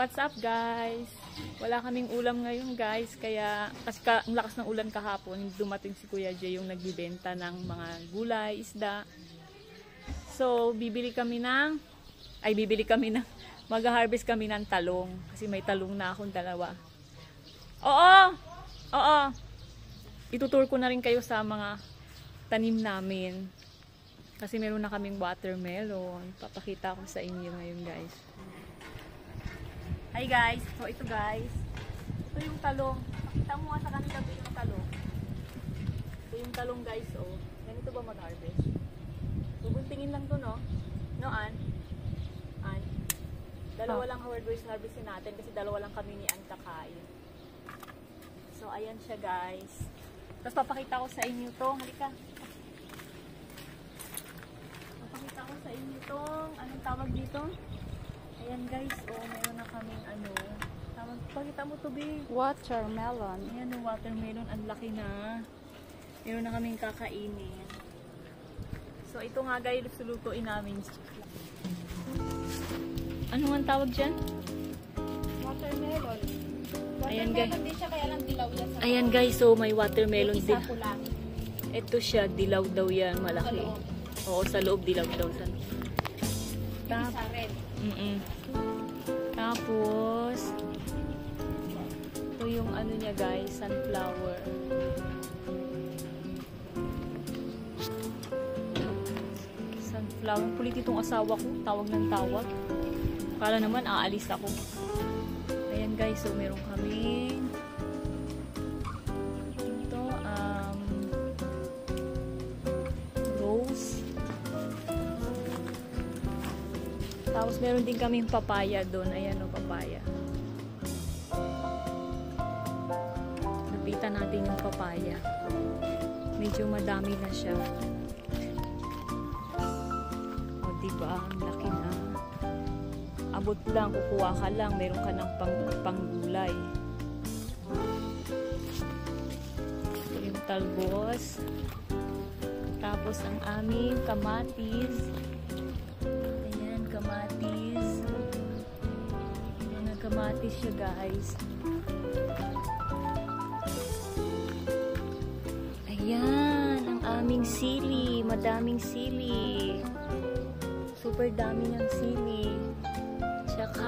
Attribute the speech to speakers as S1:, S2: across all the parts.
S1: What's up guys? Wala kaming ulam ngayon guys, kaya kasi ang lakas ng ulan kahapon, dumating si Kuya Jay yung nagbibenta ng mga gulay, isda. So, mag-harvest kami ng talong kasi may talong na akong dalawa. Oo. Itutur ko na rin kayo sa mga tanim namin. Kasi meron na kaming watermelon. Papakita ko sa inyo ngayon guys. Hi guys! So ito guys. Ito yung talong. Pakita mo nga sa kanila ito yung talong. Ito yung talong guys. Oh. Ganito ba mag-harvest? Bubuntingin lang to no? No, An? Dalawa lang harvestin natin kasi dalawa lang kami ni An kakain. So ayan siya guys. Tapos papakita ko sa inyo to. Halika. Papakita ko sa inyo tong anong tawag dito? Ayan guys, meron na kaming pakita mo to, babe.
S2: Watermelon.
S1: Ayan yung watermelon, ang laki na. Meron na kaming kakainin. So ito nga guys, sulutuin namin. Ano nga tawag dyan?
S2: Watermelon.
S1: Ayan guys.
S2: Watermelon din siya, kaya lang dilaw yan sa
S1: Ayan guys, so may watermelon din.
S2: isa pula.
S1: Ito siya, dilaw daw yan, malaki. Oo, sa loob dilaw daw.
S2: Isa red.
S1: Tapos ito yung ano niya guys, sunflower. Sunflower. Kulit itong asawa ko, tawag ng tawag. Akala naman aalis ako. Ayan guys, so meron kaming ito, rose. Tapos meron din kaming papaya doon. Ayan o, papaya. Lapitan natin yung papaya. Medyo madami na siya. O, diba? Ang laki na. Abot lang, kukuha ka lang. Meron ka ng panggulay. Ito yung talbos. Tapos ang aming kamatis. Kamatis siya guys. Ayan, ang aming sili. Madaming sili. Super dami ng sili. Tsaka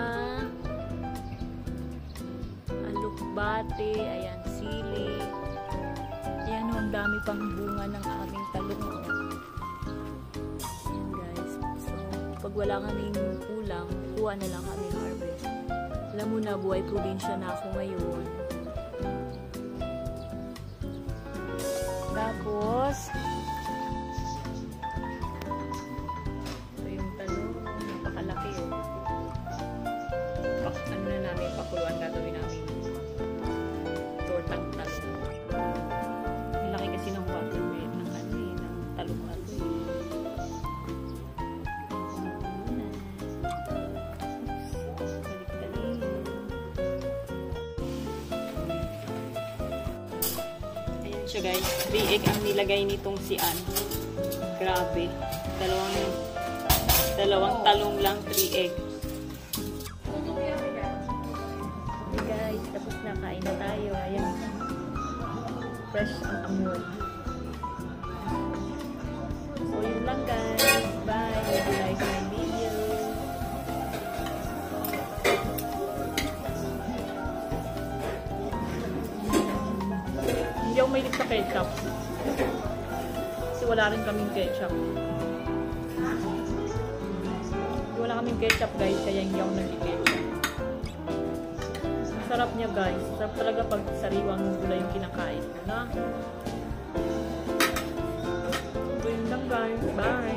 S1: alukbate. Ayan, sili. Ayan, ang dami pang bunga ng aming talong. Ayan guys. So, pag wala kaming kulang, kuha na lang kami harvest. Alam mo na, buhay probinsya na ako ngayon. Tapos, ito yung talong. Napakalaki yun. Ano na namin, pakuluan gagawin namin. Tortang talong. Ang laki kasi ng watermelon ng talong na ito. Guys, 3 egg ang nilagay nitong si Ann. Grabe. Dalawang talong lang, 3 egg. Okay guys, tapos na, kain na tayo. Ayan. Fresh ang amoy. So yun lang guys. Bye. If you like my video. Hindi ako mahilig sa ketchup. Kasi wala rin kaming ketchup. Wala kaming ketchup guys, kaya hindi ako nag-ketchup. Sarap niya guys. Sarap talaga pag sariwang gulay yung kinakain ko na. So yun lang guys. Bye!